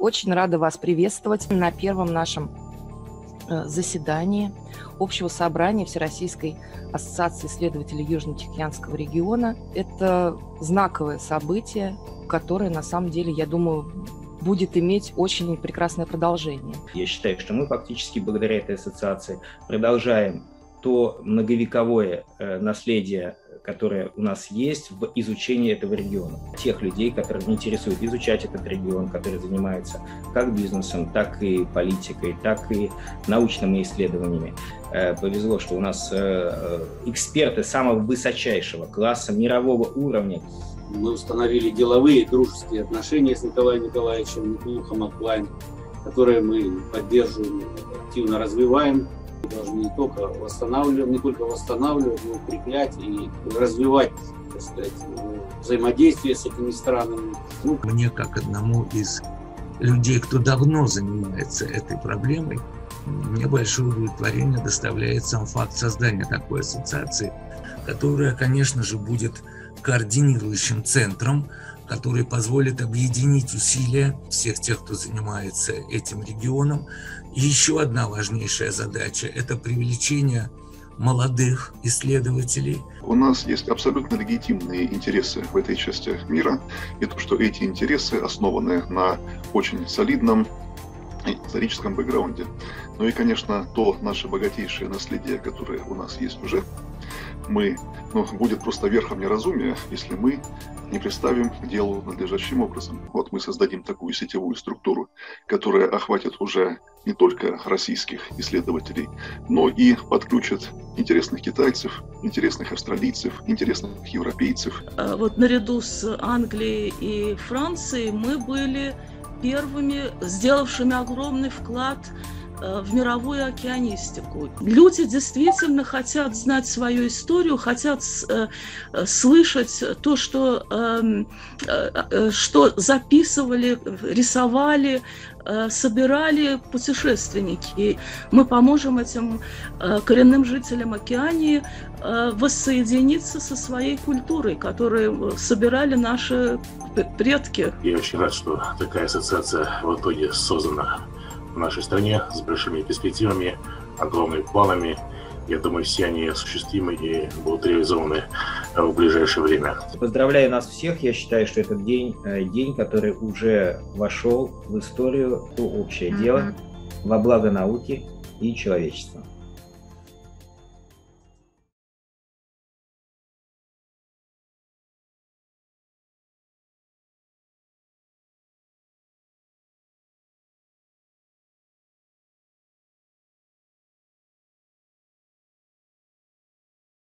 Очень рада вас приветствовать на первом нашем заседании Общего собрания Всероссийской ассоциации исследователей Южно-Тихоокеанского региона. Это знаковое событие, которое, на самом деле, я думаю, будет иметь очень прекрасное продолжение. Я считаю, что мы фактически благодаря этой ассоциации продолжаем то многовековое наследие, которое у нас есть в изучении этого региона. Тех людей, которых интересует изучать этот регион, которые занимаются как бизнесом, так и политикой, так и научными исследованиями. Повезло, что у нас эксперты самого высочайшего класса, мирового уровня. Мы установили деловые дружеские отношения с Николаем Николаевичем Никулухом Аклайн, которые мы поддерживаем, активно развиваем. Мы должны не только восстанавливать, но укреплять и развивать, так сказать, взаимодействие с этими странами. Мне, как одному из людей, кто давно занимается этой проблемой, мне большое удовлетворение доставляет сам факт создания такой ассоциации, которая, конечно же, будет координирующим центром, который позволит объединить усилия всех тех, кто занимается этим регионом. И еще одна важнейшая задача – это привлечение молодых исследователей. У нас есть абсолютно легитимные интересы в этой части мира, и то, что эти интересы основаны на очень солидном историческом бэкграунде. Ну и, конечно, то наше богатейшее наследие, которое у нас есть уже, будет просто верхом неразумия, если мы не представим к делу надлежащим образом. Вот мы создадим такую сетевую структуру, которая охватит уже не только российских исследователей, но и подключит интересных китайцев, интересных австралийцев, интересных европейцев. Вот наряду с Англией и Францией мы были первыми, сделавшими огромный вклад в мировую океанистику. Люди действительно хотят знать свою историю, хотят слышать то, что записывали, рисовали, собирали путешественники. И мы поможем этим коренным жителям Океании воссоединиться со своей культурой, которую собирали наши предки. Я очень рад, что такая ассоциация в итоге создана в нашей стране с большими перспективами, огромными планами. Я думаю, все они осуществимы и будут реализованы в ближайшее время. Поздравляю нас всех. Я считаю, что этот день, который уже вошел в историю, то общее дело во благо науки и человечества.